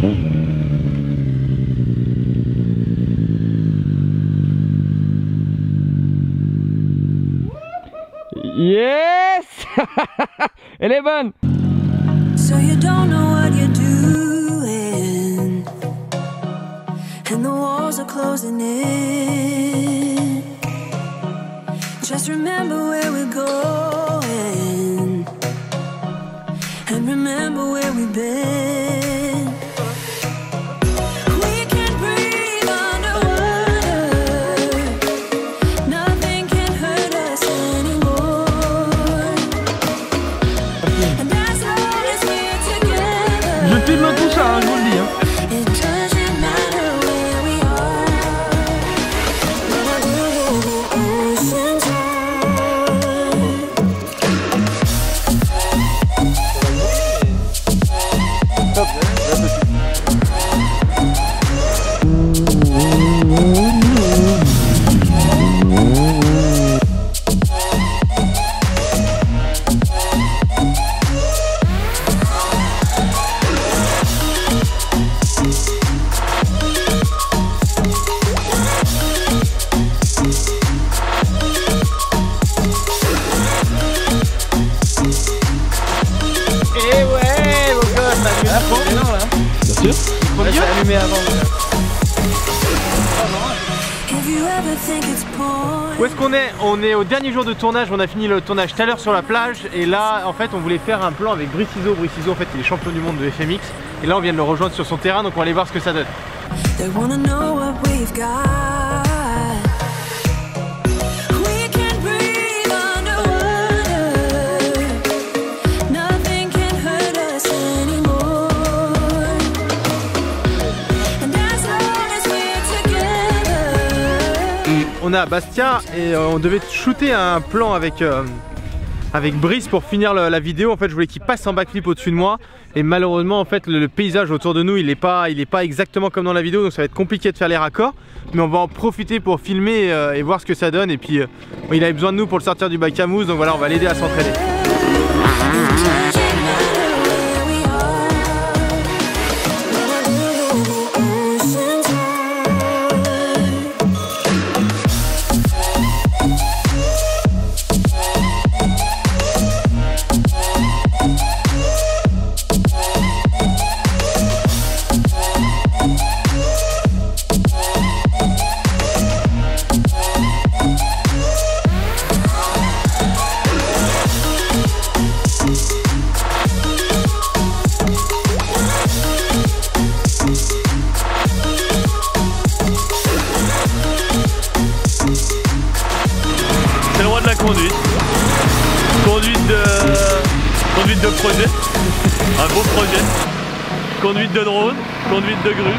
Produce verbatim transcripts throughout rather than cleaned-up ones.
Yes. Elle est bonne. So you don't know what you're doing, and the walls are closing in. Just remember where we're going, and remember where we've been. We can breathe underwater, nothing can hurt us anymore. And as long as we're together, Je filme tout ça, hein, je vous le dis. Hein. it doesn't matter where we are. Oceans Bien sûr. Ouais, c'est allumé avant. Où est-ce qu'on est? On est au dernier jour de tournage, on a fini le tournage tout à l'heure sur la plage et là en fait on voulait faire un plan avec Brice Iso. Brice Iso en fait il est champion du monde de F M X et là on vient de le rejoindre sur son terrain donc on va aller voir ce que ça donne. On est à Bastia et euh, on devait shooter un plan avec, euh, avec Brice pour finir le, la vidéo. En fait je voulais qu'il passe en backflip au-dessus de moi et malheureusement en fait le, le paysage autour de nous il n'est pas, il est pas exactement comme dans la vidéo donc ça va être compliqué de faire les raccords. Mais on va en profiter pour filmer euh, et voir ce que ça donne et puis euh, il avait besoin de nous pour le sortir du bac à mousse donc voilà on va l'aider à s'entraîner. C'est le roi de la conduite. Conduite de... Conduite de projet. Un beau projet. Conduite de drone. Conduite de grue.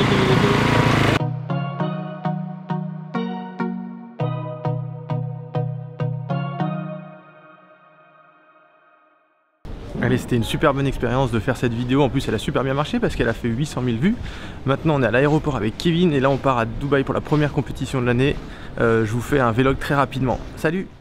Allez, c'était une super bonne expérience de faire cette vidéo. En plus, elle a super bien marché parce qu'elle a fait huit cent mille vues. Maintenant, on est à l'aéroport avec Kevin et là, on part à Dubaï pour la première compétition de l'année. Euh, je vous fais un vlog très rapidement. Salut!